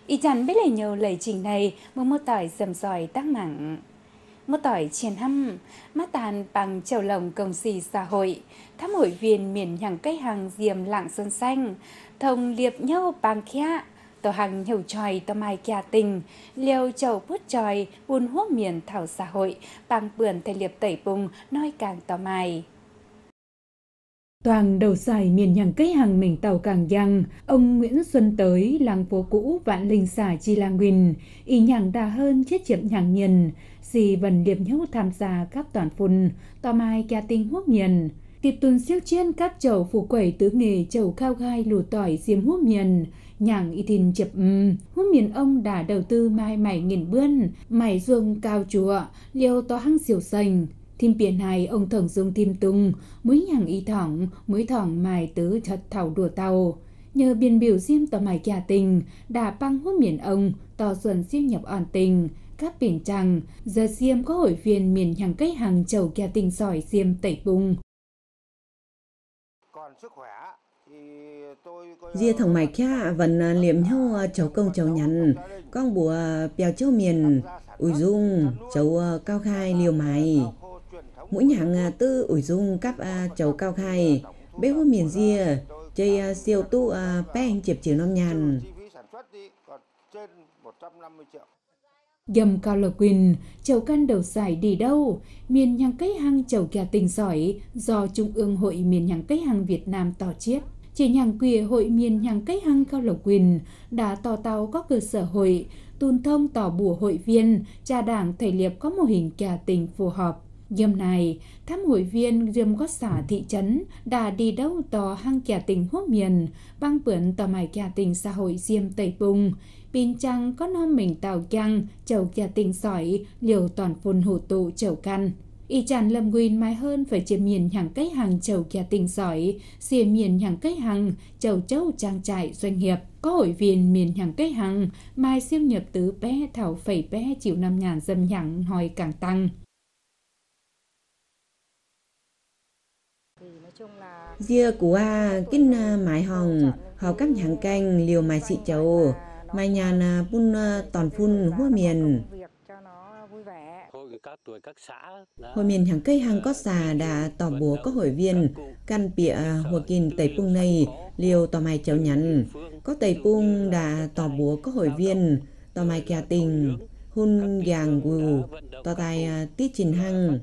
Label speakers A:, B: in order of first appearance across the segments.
A: Ý chắn biết lấy nhiều lời trình này một tỏi dầm dòi tác mảng. Một tỏi chiên hăm, mát tàn bằng chầu lồng công xì xã hội, thăm hội viên miền nhằng cây hàng diềm lạng sơn xanh, thông liệp nhau bằng kia, tổ hàng hiểu tròi tò mai kia tình, liều chầu bút tròi, buôn hút miền thảo xã hội, bằng bườn thầy liệp tẩy bùng, nói càng tò mai.
B: Toàn đầu dài miền nhằng cây hàng mình tàu càng giang, ông Nguyễn Xuân tới làng phố cũ Vạn Linh xả chi làng Nguyên, y nhằng đà hơn chết chiếm nhằng nhân, dì vần điệp nhau tham gia các toàn phun, tò mai kia tinh hút miền. Tiệp tuần siêu trên các chầu phủ quẩy tứ nghề chầu cao gai lù tỏi diêm hút miền, nhàng y thìn chập hút miền ông đã đầu tư mai mảy nghìn bươn, mảy ruộng cao chùa, liêu to hăng diều sành. Thìm biển này ông thổng dung thìm tung, mũi nhàng y thỏng, mũi thỏng mài tứ thật thảo đùa tàu. Nhờ biên biểu diêm tỏ mài kia tình, đã băng hút miền ông, tỏ xuân siêu nhập ổn tình. Các biển trăng, giờ diêm có hội viên miền nhàng cây hàng chầu kia tình sỏi diêm tẩy bung.
C: Dìa thằng mày kia vẫn liệm nhau cháu công cháu nhắn, con bùa bèo châu miền, ủi dung, cháu cao khai liều mày. Mỗi nhàng tư ủi dung cắp cháu cao khai, bế hôn miền dìa, chơi siêu tu bé anh chịp chiều năm nhàn.
B: Dầm cao lộc quỳnh, chầu căn đầu giải đi đâu, miền nhàng cây hăng chầu kia tình giỏi, do Trung ương Hội miền nhàng cây hăng Việt Nam tỏ chiết. Chỉ nhàng quìa hội miền nhàng cây hăng cao lộc quỳnh đã tỏ tàu có cơ sở hội, tuôn thông tỏ bùa hội viên, cha đảng thầy liệp có mô hình kia tình phù hợp. Dầm này, thăm hội viên dầm có xã thị trấn đã đi đâu tỏ hăng kia tình hốt miền, băng bướn tỏ mài kia tình xã hội diêm tẩy bùng. Pin chăng có non mình tàu chăng, chầu kia tình sỏi, liều toàn phun hủ tụ chầu căn. Y chàn lâm nguyên mai hơn phải chế miền hàng cây hàng chầu kia tình sỏi, xìa miền hàng cây hàng, chầu châu trang trại doanh nghiệp. Có hội viên miền hàng cây hàng, mai siêu nhập tứ bé thảo phẩy bé chịu 5.000 dâm nhẳng hỏi càng tăng.
C: Dìa của kinh mái hồng, họ cắp nhàng canh liều mái xị chầu, mai nhàn bún toàn phun hua miền. Hội miền hàng cây hàng có xà đã tỏ búa có hội viên, căn bịa hồ kìn tẩy pung này liều tỏ mày cháu nhắn. Có tẩy pung đã tỏ búa có hội viên, tỏ mày kìa tình, hun giàng gù, tỏ tài tiết trình hăng.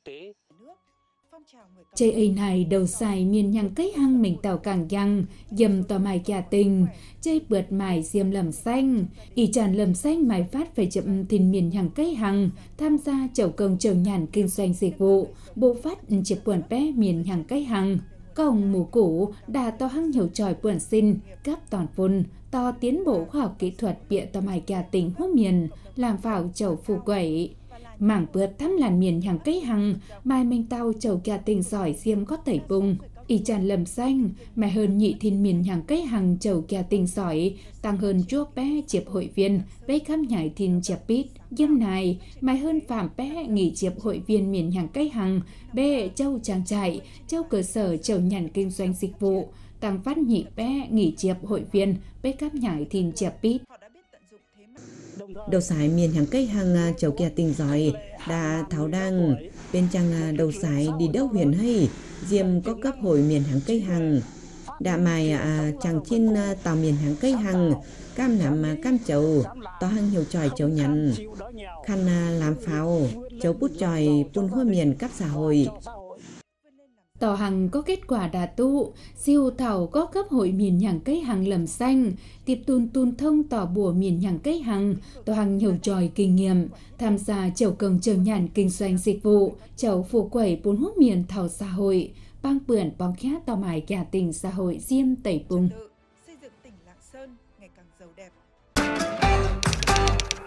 B: Chây ấy này đầu xài miền nhàng cây hăng mình tàu càng giăng, dầm tỏ mài kia tình, chây bượt mài diêm lầm xanh. Y tràn lầm xanh mài phát phải chậm thìn miền nhàng cây hăng, tham gia chầu công chầu nhàn kinh doanh dịch vụ, bộ phát chịp buồn bé miền nhàng cây hăng. Cổng mù cũ đã to hăng hiểu tròi buồn xin, cắp toàn phun, to tiến bộ khoa học kỹ thuật bịa tỏ mài kia tình hốt miền, làm vào chầu phù quẩy. Mảng bướt thăm làn miền hàng cây hằng, mai mình tàu chầu kia tình giỏi diêm có tẩy bung. Y tràn lầm xanh, mai hơn nhị thìn miền hàng cây hằng chầu kia tình giỏi, tăng hơn chuốc bé chiệp hội viên, bé khám nhảy thìn chẹp bít. Dâm này, mai hơn phạm bé nghỉ chiệp hội viên miền hàng cây hằng, bé châu trang trại, châu cơ sở chầu nhàn kinh doanh dịch vụ, tăng phát nhị bé nghỉ chiệp hội viên, bé khám nhảy thìn chẹp bít.
C: Đầu sải miền hàng cây hàng chầu kia tình giỏi đã tháo đăng bên trang đầu sải đi đâu huyền hay diêm có cấp hội miền hàng cây hàng đã mài chàng trên tàu miền hàng cây hàng cam nằm cam chầu to hăng hiểu tròi chầu nhắn khăn làm pháo chầu bút tròi phun hua miền các xã hội.
B: Tỏ hằng có kết quả đà tụ, siêu thảo có cấp hội miền nhàng cây hằng lầm xanh, tiệp tùn thông tỏ bùa miền nhàng cây hằng, tỏ hằng nhiều tròi kinh nghiệm, tham gia chầu công chầu nhàn kinh doanh dịch vụ, chầu phủ quẩy bốn hút miền thảo xã hội, bang bưởi bóng khát tỏ mải cả tình xã hội diêm tẩy bùng.